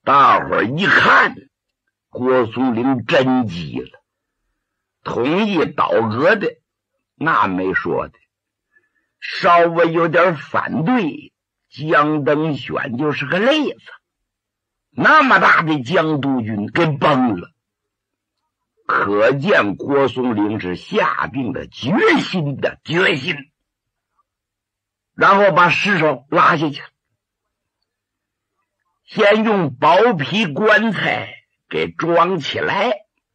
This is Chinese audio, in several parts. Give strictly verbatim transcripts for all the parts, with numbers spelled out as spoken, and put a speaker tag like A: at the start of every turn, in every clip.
A: 大伙儿一看，郭松龄真急了，同意倒戈的那没说的，稍微有点反对，江登选就是个累子，那么大的江督军给崩了。可见郭松龄是下定了决心的决心，然后把尸首拉下去，先用薄皮棺材给装起来，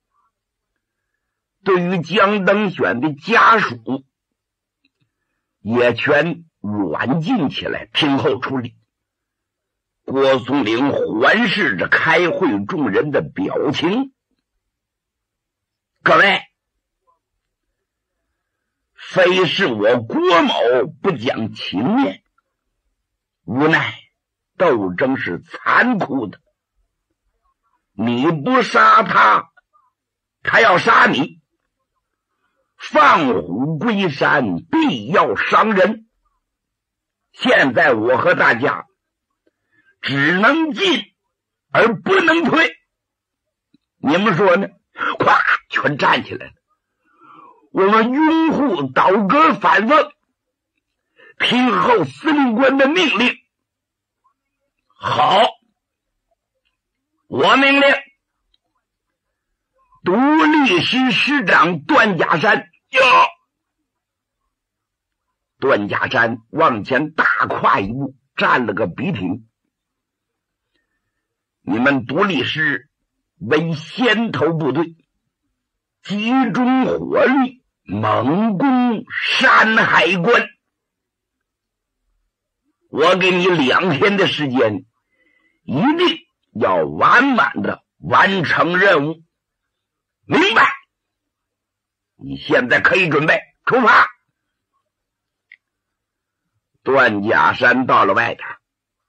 A: 对于江登选的家属也全软禁起来，听候处理。郭松龄环视着开会众人的表情，各位，非是我郭某不讲情面，无奈斗争是残酷的，你不杀他，他要杀你。放虎归山，必要伤人。现在我和大家只能进而不能退，你们说呢？咵，全站起来了。我们拥护倒戈反奉，听候司令官的命令。好，我命令独立师师长段家山。哟，段家山往前大跨一步，站了个笔挺。你们独立师为先头部队，集中火力猛攻山海关。我给你两天的时间，一定要完满的完成任务，明白？你现在可以准备出发。段家山到了外边，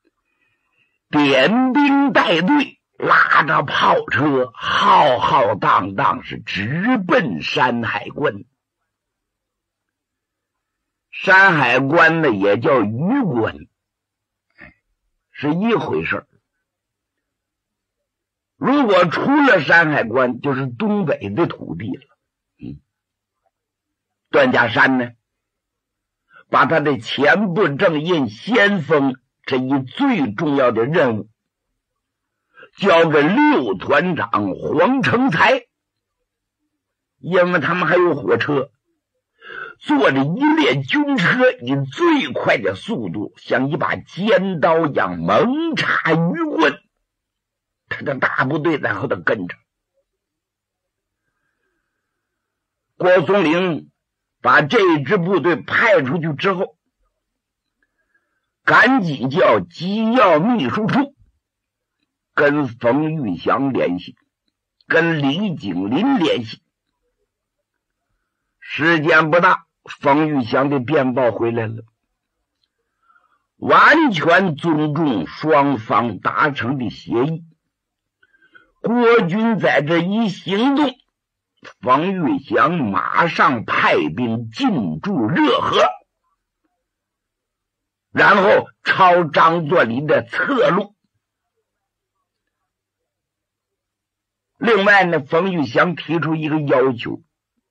A: 点兵带队，拉着炮车，浩浩荡荡是直奔山海关。山海关呢也叫榆关，是一回事。如果出了山海关，就是东北的土地了。嗯，段家山呢，把他的前部正印先锋这一最重要的任务交给六团长黄成才，因为他们还有火车，坐着一列军车，以最快的速度像一把尖刀一样猛插榆关，他的大部队在后头跟着。郭松龄把这支部队派出去之后，赶紧叫机要秘书处跟冯玉祥联系，跟李景林联系。时间不大，冯玉祥的电报回来了，完全尊重双方达成的协议。国军在这一行动，冯玉祥马上派兵进驻热河，然后抄张作霖的侧路。另外呢，冯玉祥提出一个要求，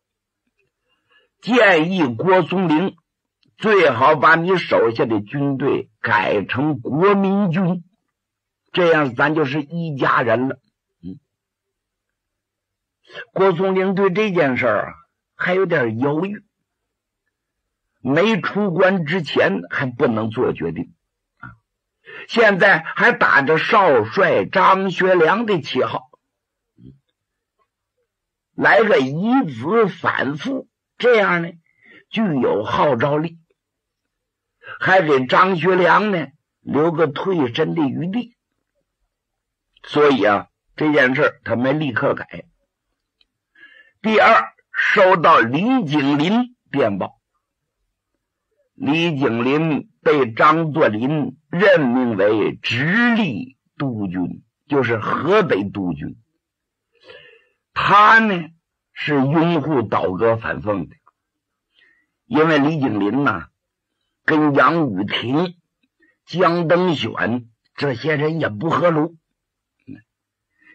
A: 建议郭松龄最好把你手下的军队改成国民军，这样咱就是一家人了。嗯，郭松龄对这件事儿啊还有点犹豫，没出关之前还不能做决定啊，现在还打着少帅张学良的旗号，来个以子反复，这样呢具有号召力，还给张学良呢留个退身的余地。所以啊，这件事他没立刻改。第二，收到李景林电报，李景林被张作霖任命为直隶督军，就是河北督军。他呢是拥护倒戈反奉的，因为李景林呢跟杨宇霆、江登选这些人也不合炉，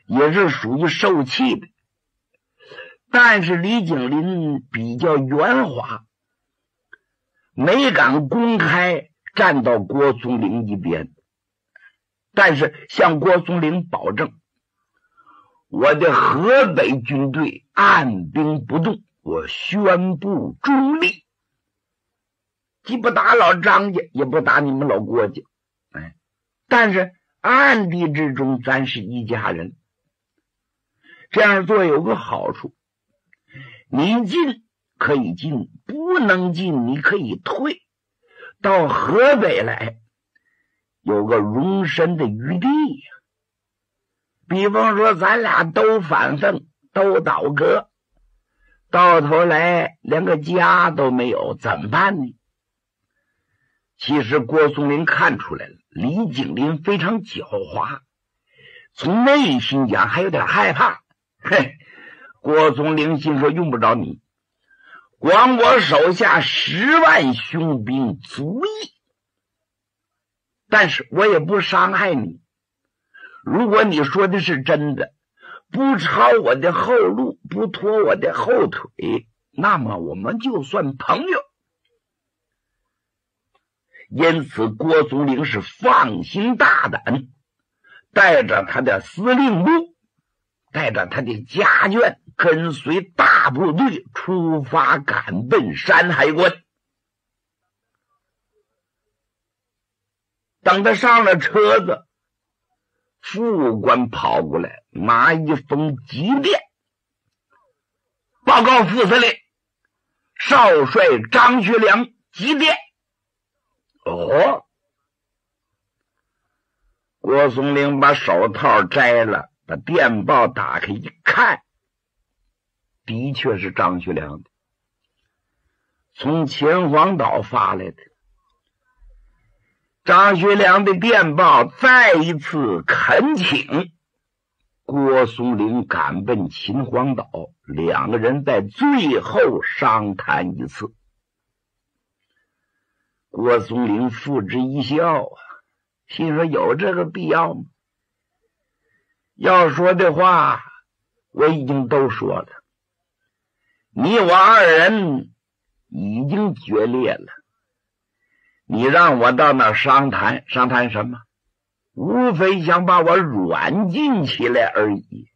A: 也是属于受气的。但是李景林比较圆滑，没敢公开站到郭松龄一边，但是向郭松龄保证，我的河北军队按兵不动，我宣布中立，既不打老张家，也不打你们老郭家。哎，但是暗地之中咱是一家人。这样做有个好处，你进可以进，不能进你可以退，到河北来有个容身的余地呀。比方说咱俩都反奉，都倒戈，到头来连个家都没有，怎么办呢？其实郭松龄看出来了，李景林非常狡猾，从内心讲还有点害怕。嘿，郭松龄心说用不着你，光我手下十万雄兵足矣，但是我也不伤害你。如果你说的是真的，不抄我的后路，不拖我的后腿，那么我们就算朋友。因此郭松龄是放心大胆，带着他的司令部，带着他的家眷，跟随大部队出发，赶奔山海关。等他上了车子，副官跑过来拿一封急电，报告副司令，少帅张学良急电。哦，郭松龄把手套摘了，把电报打开一看，的确是张学良的，从秦皇岛发来的。张学良的电报再一次恳请郭松龄赶奔秦皇岛，两个人在最后商谈一次。郭松龄付之一笑啊，心说有这个必要吗？要说的话我已经都说了，你我二人已经决裂了，你让我到那商谈，商谈什么？无非想把我软禁起来而已。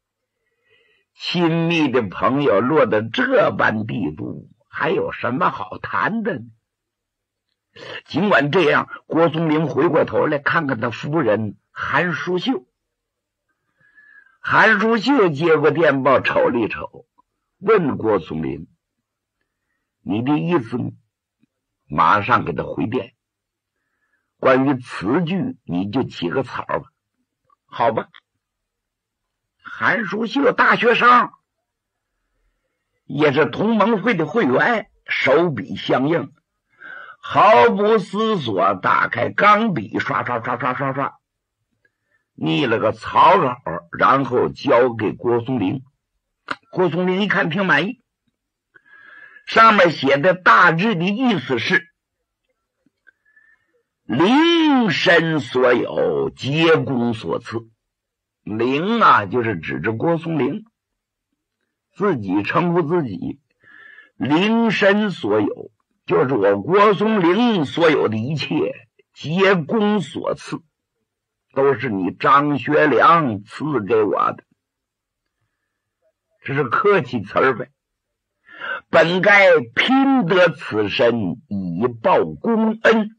A: 亲密的朋友落到这般地步，还有什么好谈的呢？尽管这样，郭松龄回过头来看看他夫人韩淑秀。韩淑秀接过电报瞅了一瞅，问郭松龄，你的意思呢？马上给他回电，关于词句你就起个草吧。好吧。韩淑秀大学生，也是同盟会的会员，手笔相应，毫不思索打开钢笔，刷刷刷刷刷刷拟了个草稿，然后交给郭松龄。郭松龄一看挺满意，上面写的大致的意思是，灵身所有，皆公所赐。灵啊，就是指着郭松龄，自己称呼自己，灵身所有，就是我郭松龄所有的一切，皆公所赐，都是你张学良赐给我的。这是客气词儿呗。本该拼得此身，以报公恩。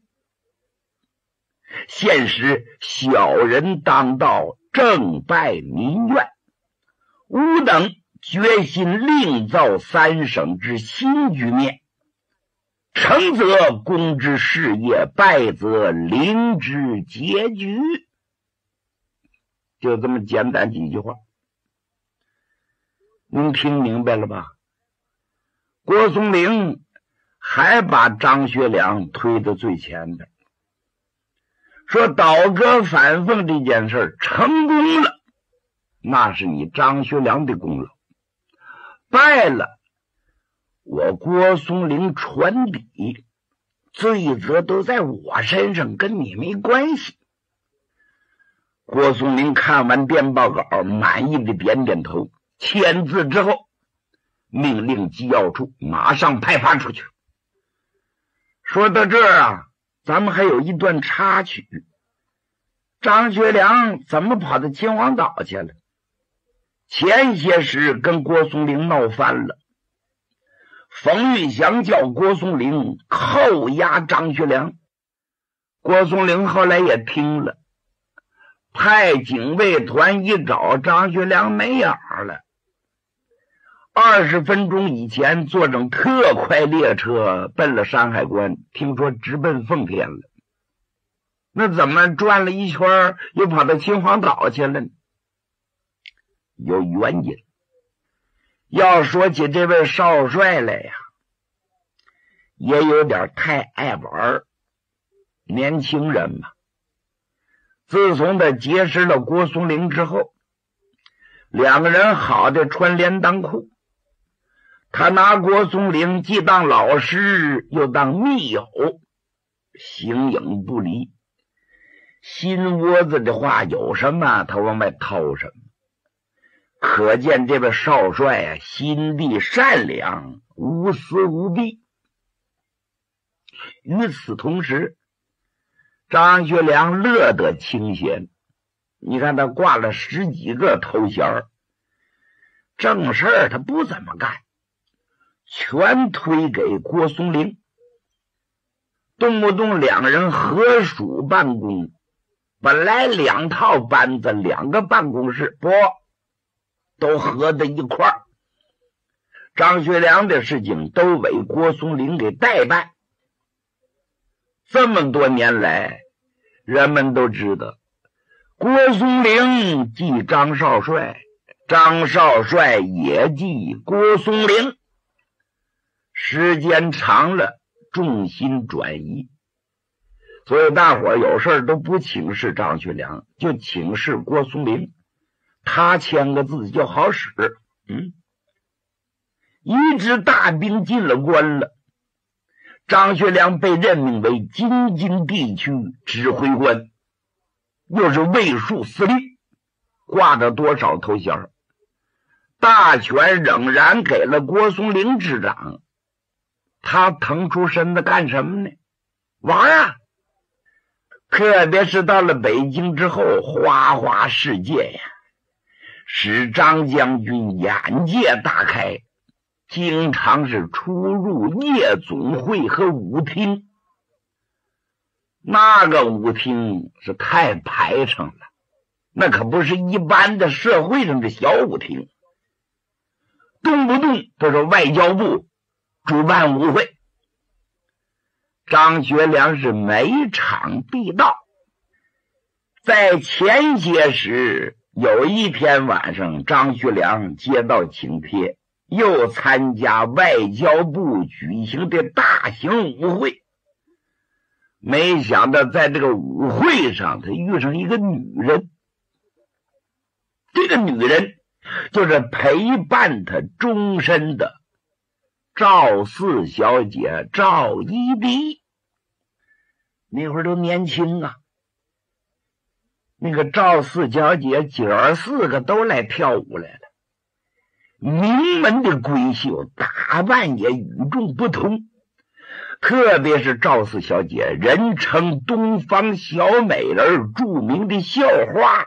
A: 现时小人当道，正拜民怨。吾等决心另造三省之新局面，成则公之事业，败则灵之结局。就这么简单几句话，您听明白了吧？郭松龄还把张学良推到最前边，说倒戈反奉这件事成功了，那是你张学良的功劳；败了，我郭松龄传笔，罪责都在我身上，跟你没关系。 郭松龄看完电报稿，满意的点点头，签字之后，命令机要处马上派发出去。说到这儿啊，咱们还有一段插曲。张学良怎么跑到秦皇岛去了？前些时跟郭松龄闹翻了，冯玉祥叫郭松龄扣押张学良，郭松龄后来也听了，派警卫团一找，张学良没影了。二十分钟以前坐上特快列车奔了山海关，听说直奔奉天了。那怎么转了一圈又跑到秦皇岛去了呢？有原因。要说起这位少帅来呀，也有点太爱玩，年轻人嘛。自从他结识了郭松龄之后，两个人好的穿连裆裤。他拿郭松龄既当老师又当密友，形影不离。心窝子的话有什么他往外掏什么，可见这位少帅啊，心地善良，无私无弊。与此同时，张学良乐得清闲，你看他挂了十几个头衔，正事儿他不怎么干，全推给郭松龄，动不动两人合署办公。本来两套班子，两个办公室，不都合在一块儿。张学良的事情都为郭松龄给代办。这么多年来，人们都知道，郭松龄记张少帅，张少帅也记郭松龄。时间长了，重心转移。所以大伙儿有事都不请示张学良，就请示郭松龄，他签个字就好使。嗯，一支大兵进了关了，张学良被任命为京津地区指挥官，又是卫戍司令，挂着多少头衔，大权仍然给了郭松龄执掌。他腾出身子干什么呢？玩啊！特别是到了北京之后，花花世界呀，使张将军眼界大开，经常是出入夜总会和舞厅。那个舞厅是太排场了，那可不是一般的社会上的小舞厅，动不动都是外交部主办舞会。张学良是每场必到。在前些时，有一天晚上，张学良接到请帖，又参加外交部举行的大型舞会。没想到在这个舞会上，他遇上一个女人。这个女人就是陪伴他终身的赵四小姐赵一荻。那会儿都年轻啊，那个赵四小姐姐儿四个都来跳舞来了，名门的闺秀，打扮也与众不同。特别是赵四小姐，人称东方小美人，著名的校花，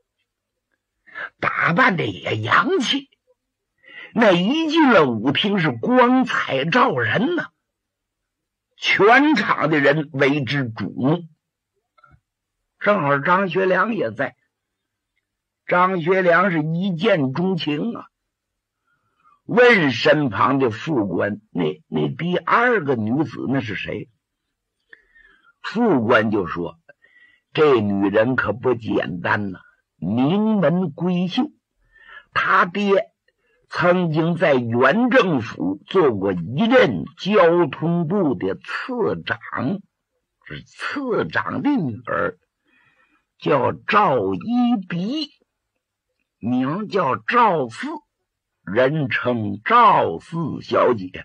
A: 打扮的也洋气，那一进了舞厅是光彩照人呐、啊，全场的人为之瞩目。正好张学良也在，张学良是一见钟情啊，问身旁的副官，那那第二个女子那是谁？副官就说，这女人可不简单呐、啊，名门闺秀，她爹曾经在原政府做过一任交通部的次长，是次长的女儿，叫赵一荻，名叫赵四，人称赵四小姐。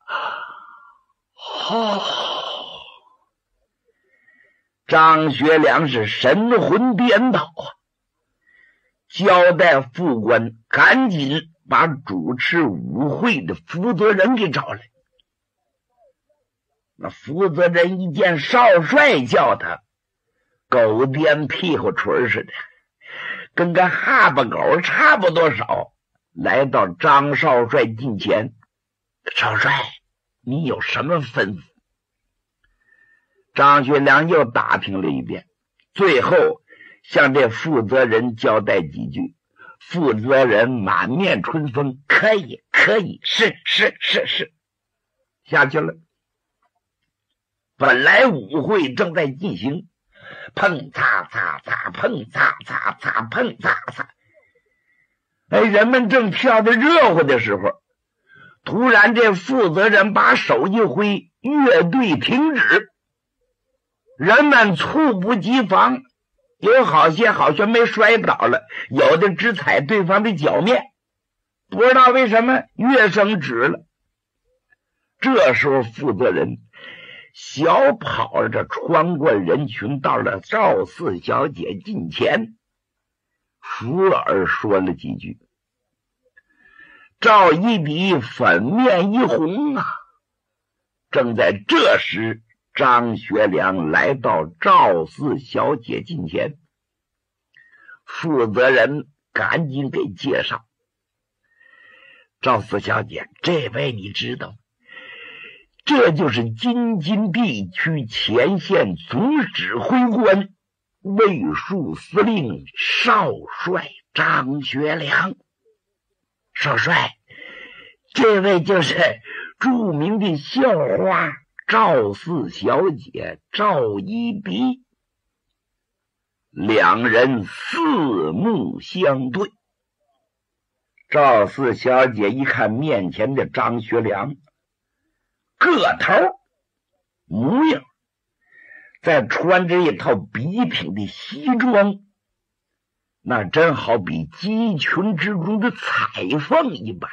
A: 哦，张学良是神魂颠倒啊！ 交代副官赶紧把主持舞会的负责人给找来。那负责人一见少帅叫他，狗颠屁股锤似的，跟个哈巴狗差不多少，来到张少帅近前。少帅，你有什么吩咐？张学良又打听了一遍，最后向这负责人交代几句。负责人满面春风，可以可以，是是是是，下去了。本来舞会正在进行，碰擦擦擦，碰擦擦擦，碰擦擦，哎，人们正跳得热乎的时候，突然这负责人把手一挥，乐队停止。人们猝不及防，有好些好像没摔倒了，有的只踩对方的脚面，不知道为什么乐声止了。这时候负责人小跑着穿过人群，到了赵四小姐近前，附耳说了几句。赵一笔粉面一红啊！正在这时，张学良来到赵四小姐近前，负责人赶紧给介绍。赵四小姐，这位你知道，这就是京津地区前线总指挥官、卫戍司令少帅张学良。少帅，这位就是著名的校花赵四小姐赵一笔。两人四目相对。赵四小姐一看面前的张学良，个头模样，再穿着一套笔挺的西装，那真好比鸡群之中的彩凤一般。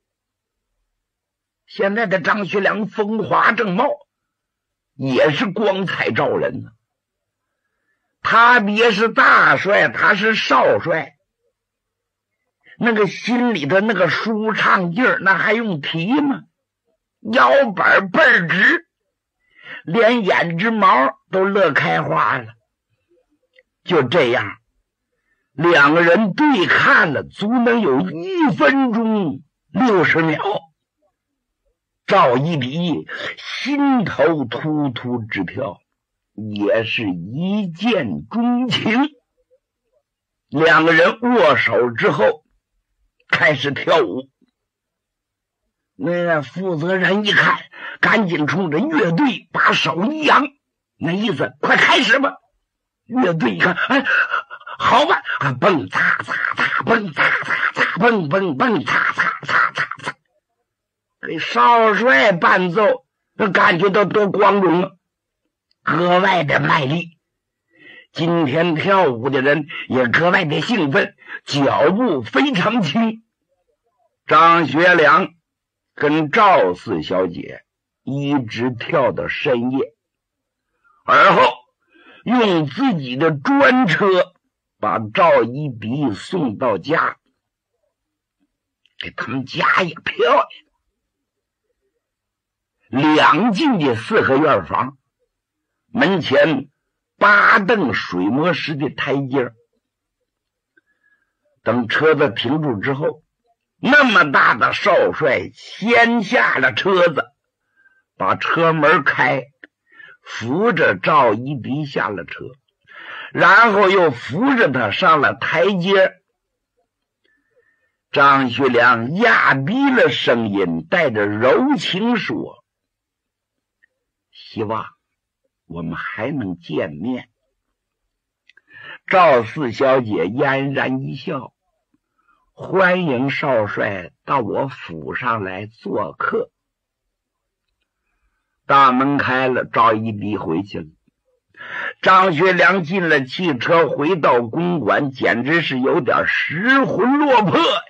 A: 现在的张学良风华正茂，也是光彩照人呢。他别是大帅，他是少帅，那个心里的那个舒畅劲儿，那还用提吗？腰板倍儿直，连眼睫毛都乐开花了。就这样，两个人对看了足能有一分钟六十秒。赵一笔心头突突直跳，也是一见钟情。两个人握手之后开始跳舞。那个负责人一看，赶紧冲着乐队把手一扬，那意思快开始吧。乐队一看，哎，好吧，啊，蹦擦擦擦，蹦擦擦擦，蹦蹦蹦擦擦擦擦擦，给少帅伴奏，那感觉到多光荣啊，格外的卖力。今天跳舞的人也格外的兴奋，脚步非常轻。张学良跟赵四小姐一直跳到深夜，而后用自己的专车把赵一笔送到家。给他们家也漂亮，两进的四合院房，门前八凳水磨石的台阶。等车子停住之后，那么大的少帅先下了车子，把车门开，扶着赵一笔下了车，然后又扶着他上了台阶。张学良压低了声音，带着柔情说：希望我们还能见面。赵四小姐嫣然一笑，欢迎少帅到我府上来做客。大门开了，赵一笔回去了。张学良进了汽车，回到公馆，简直是有点失魂落魄呀。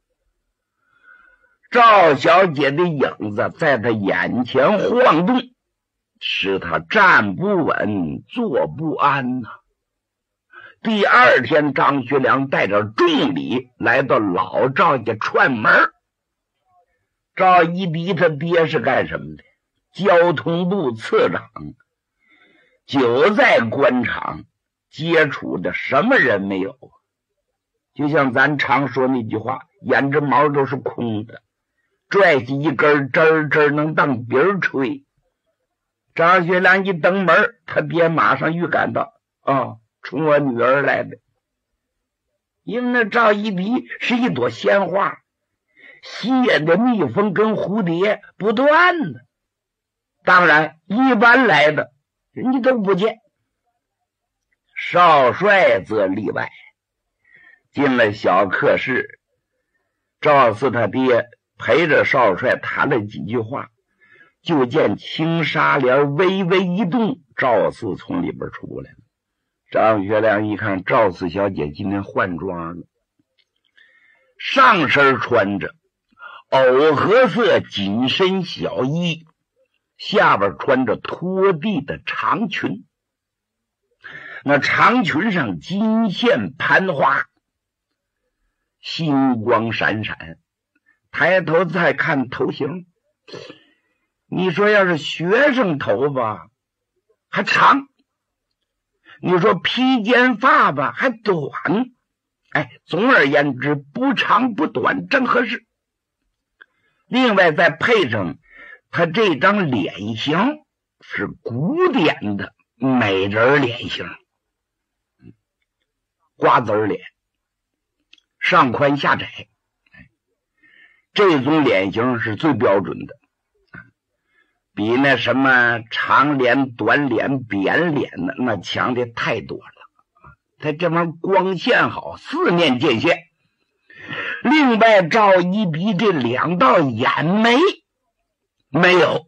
A: 赵小姐的影子在他眼前晃动，使他站不稳，坐不安呐、啊。 第二天，张学良带着重礼来到老赵家串门。赵一荻他爹是干什么的？交通部次长，就在官场接触的什么人没有？就像咱常说那句话，眼着毛都是空的，拽起一根枝儿枝儿能当鼻儿吹。张学良一登门，他爹马上预感到，哦，冲我女儿来的。因为那赵一荻是一朵鲜花，吸引的蜜蜂跟蝴蝶不断的。当然一般来的人家都不见，少帅则例外。进了小客室，赵四他爹陪着少帅谈了几句话，就见青纱帘微微一动，赵四从里边出来了。张学良一看，赵四小姐今天换装了，上身穿着藕荷色紧身小衣，下边穿着拖地的长裙，那长裙上金线盘花，星光闪闪。抬头再看头型，你说要是学生头发还长，你说披肩发吧还短，哎，总而言之不长不短，正合适。另外再配上他这张脸型是古典的美人脸型，瓜子脸，上宽下窄，这种脸型是最标准的，比那什么长脸短脸扁脸的那强的太多了。他这玩意儿光线好，四面见线。另外赵一荻这两道眼眉没有，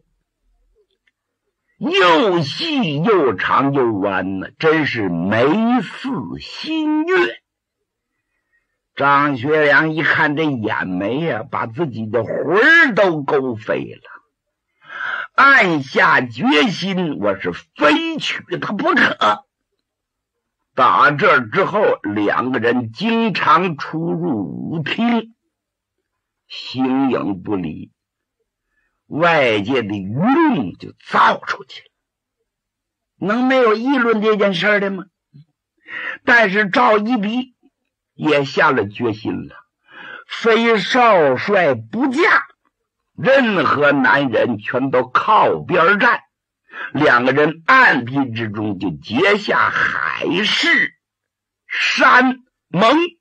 A: 又细又长又弯呢，真是眉似新月。张学良一看这眼眉呀、啊，把自己的魂儿都勾飞了，暗下决心，我是非娶她不可。打这之后，两个人经常出入舞厅，形影不离，外界的舆论就造出去了。能没有议论这件事的吗？但是赵一荻也下了决心了，非少帅不嫁，任何男人全都靠边站。两个人暗地之中就结下海誓山盟。